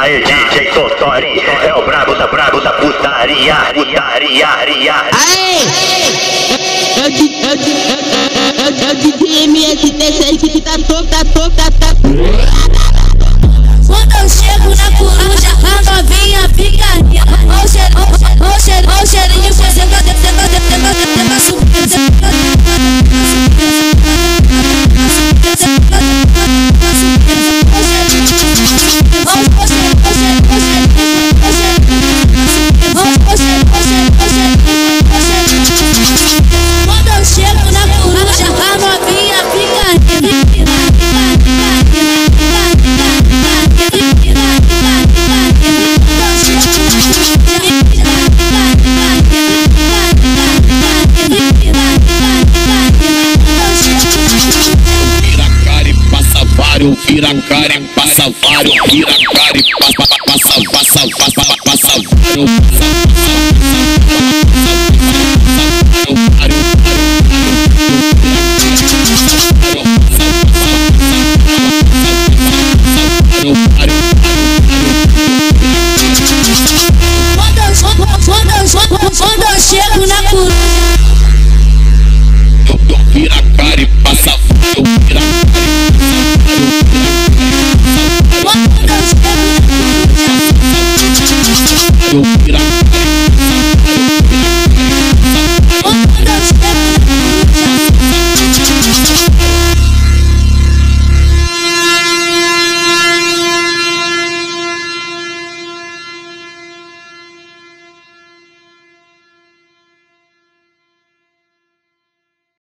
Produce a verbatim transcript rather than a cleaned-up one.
Aê, D J Totori, é o brabo da brabo da putaria, putaria, ria. Aê! É o D J M S T seis que tá top, tá top, tá top. Quando eu chego na coruja, a novinha fica ria. Ó o cheirinho, ó o cheirinho, ó o cheirinho, você vai descer, vai descer, vai descer, vai subir. Quando eu chego na coruja, a novinha fica ria. Vira cara e passa vário, vira cara e passa, passa, passa, passa, passa, passa,